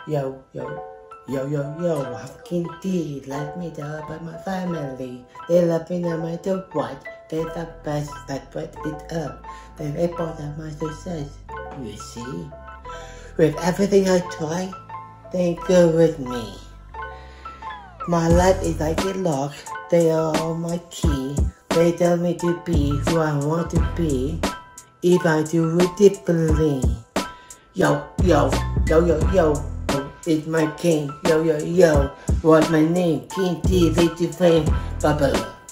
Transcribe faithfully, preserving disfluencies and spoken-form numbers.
Yo, yo, yo, yo, yo, I'm King D. Let me tell about my family. They love me no matter what. They're the best that put it up. They're a part of my success. You see? With everything I try, they go with me. My life is like a lock. They are all my key. They tell me to be who I want to be. If I do it differently. Yo, yo, yo, yo, yo. It's my king, yo, yo, yo. What's my name? King D, Lady Flame, Bubble.